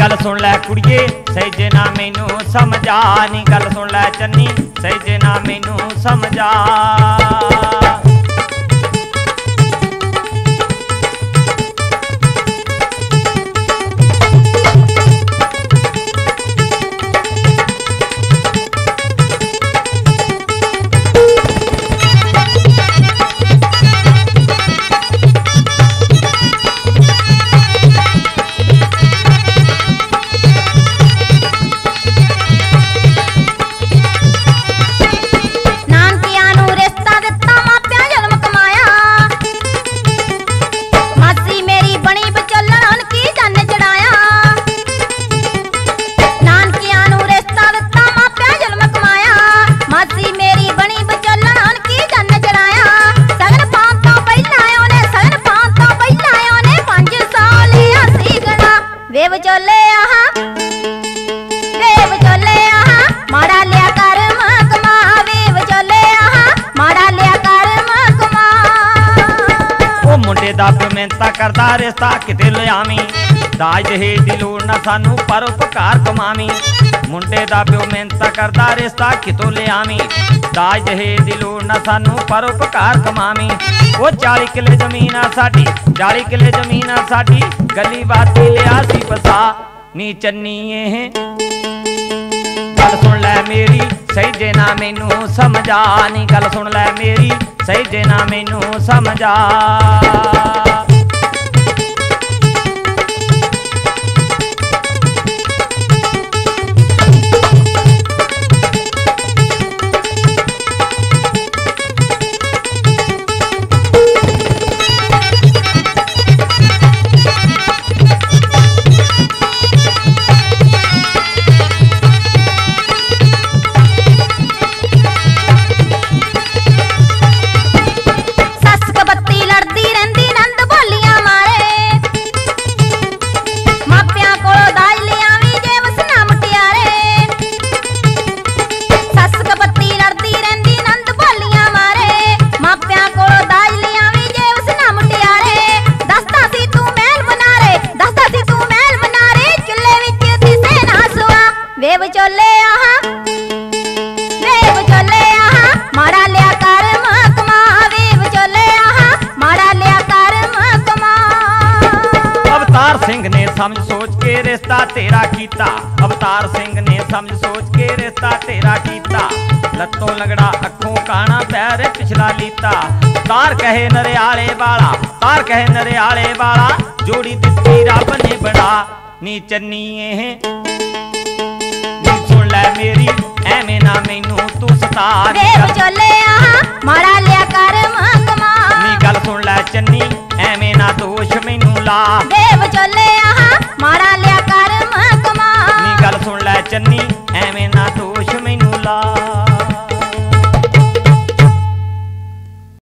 गल सुन लै कुड़िए सही ना मैनू समझा नी गल सुन लै चन्नी सही ना मैनू समझा। मिहनता करदा रिश्ता किते लियावी दाज दहेज दी लोड़ ना सानू पर उपकार कमावी। मुंडे दा प्यो मिहनता करदा रिश्ता कितों लियावी दाज दहेज दी लोड़ ना सानू पर उपकार कमावी। वो 40 किले जमीन आ साडी 40 किले जमीन आ साडी गली बाती लिया सी बसा नी चन्नी गल सुन लै मेरी सही ना मैनू समझा नी गल सुन लै मेरी सही ना मैनू समझा। समझ सोच के रिश्ता तेरा कीता अवतार सिंह ने समझ सोच के रिश्ता तेरा कीता। लत्तों लगड़ा अखों काना पैर पिछला लीता तार कहे नरियाले वाला तार कहे नरियाले वाला जोड़ी दित्ती रब ने बड़ा नी चन्नी नी सुन लै मेरी एवें ना मैनू तू सता माड़ा लिया कर नी गल सुन लै चन्नी एवें ना दोष मैनू ला।